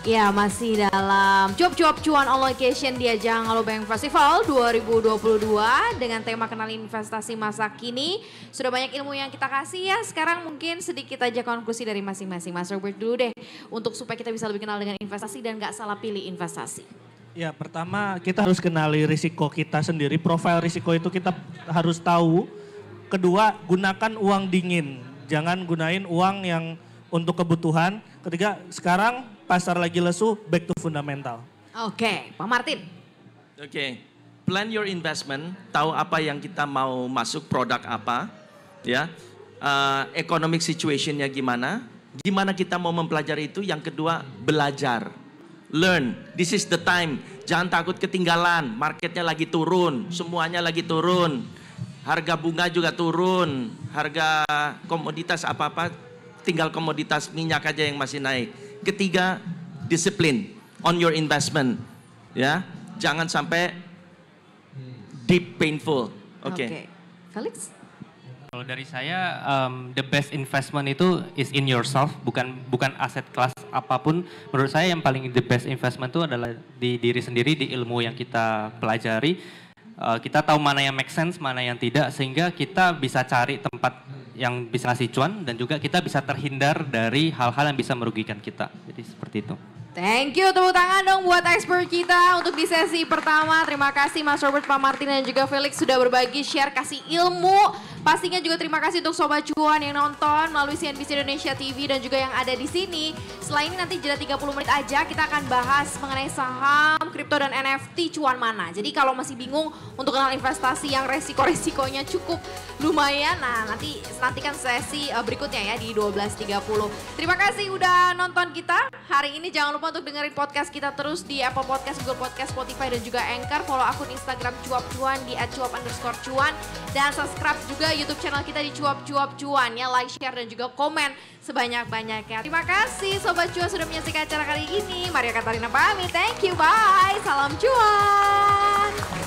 Ya, masih dalam Cuap-Cuap Cuan on location di ajang Alobank Festival 2022 dengan tema kenali investasi masa kini. Sudah banyak ilmu yang kita kasih ya, sekarang mungkin sedikit aja konklusi dari masing-masing. Mas Robert dulu deh, untuk supaya kita bisa lebih kenal dengan investasi dan gak salah pilih investasi. Ya, pertama kita harus kenali risiko kita sendiri, profil risiko itu kita harus tahu. Kedua, gunakan uang dingin, jangan gunain uang yang untuk kebutuhan. Ketiga, sekarang pasar lagi lesu, back to fundamental. Oke, Pak Martin. Oke, plan your investment, tahu apa yang kita mau masuk, produk apa, ya, economic situationnya gimana kita mau mempelajari itu. Yang kedua, belajar, learn, this is the time, jangan takut ketinggalan, marketnya lagi turun, semuanya lagi turun, harga bunga juga turun, harga komoditas apa-apa, tinggal komoditas minyak aja yang masih naik. Ketiga, disiplin on your investment, ya, jangan sampai deep painful. Oke. Felix? Kalau dari saya, the best investment itu is in yourself, bukan aset kelas apapun. Menurut saya yang paling the best investment itu adalah di diri sendiri, di ilmu yang kita pelajari. Kita tahu mana yang make sense, mana yang tidak, sehingga kita bisa cari tempat yang bisa ngasih cuan dan juga kita bisa terhindar dari hal-hal yang bisa merugikan kita. Jadi seperti itu. Thank you, tepuk tangan dong buat expert kita untuk di sesi pertama. Terima kasih Mas Robert, Pak Martin dan juga Felix sudah berbagi, share, kasih ilmu. Pastinya juga terima kasih untuk Sobat Cuan yang nonton melalui CNBC Indonesia TV dan juga yang ada di sini. Setelah ini nanti jeda 30 menit aja kita akan bahas mengenai saham, kripto dan NFT cuan mana. Jadi kalau masih bingung untuk kenal investasi yang resiko-resikonya cukup lumayan, nah nantikan sesi berikutnya ya di 12.30. Terima kasih udah nonton kita hari ini. Jangan lupa untuk dengerin podcast kita terus di Apple Podcast, Google Podcast, Spotify dan juga Anchor. Follow akun Instagram Cuap Cuan di @cuap_cuan dan subscribe juga YouTube channel kita di Cuap-Cuap Cuan ya. Like, share dan juga komen sebanyak-banyaknya. Terima kasih Sobat Cuan sudah menyaksikan acara kali ini. Maria Katarina pamit. Thank you, bye. Salam cuan.